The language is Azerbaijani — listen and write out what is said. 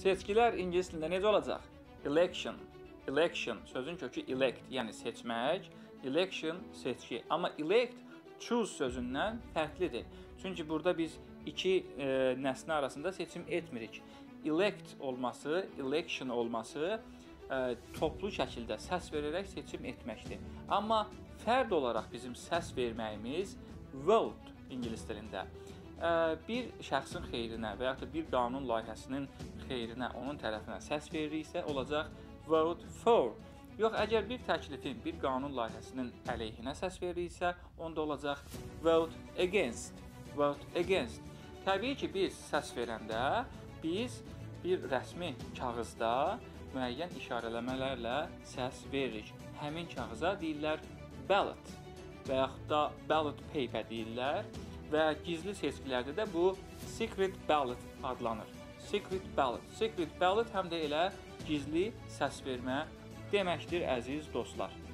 Seçkilər ingilis dilində necə olacaq? Election. Election sözün kökü elect, yəni seçmək. Election seçki. Amma elect choose sözündən fərqlidir. Çünki burada biz iki nəsnə arasında seçim etmirik. Elect olması, election olması toplu şəkildə səs verərək seçim etməkdir. Amma fərd olaraq bizim səs verməyimiz vote ingilis dilində bir şəxsin xeyrinə və ya da bir qanun layihəsinin xeyrinə, onun tərəfinə səs veririksə, olacaq vote for. Yox, əgər bir təklifin, bir qanun layihəsinin əleyhinə səs veririksə, onda olacaq vote against. Vote against. Təbii ki, biz səs verəndə biz bir rəsmi kağızda müəyyən işarələmələrlə səs veririk. Həmin kağıza deyirlər ballot və yaxud da ballot paper deyirlər və gizli seçkilərdə də bu secret ballot adlanır. Secret ballot. Secret ballot həm də elə gizli səs vermə deməkdir, əziz dostlar.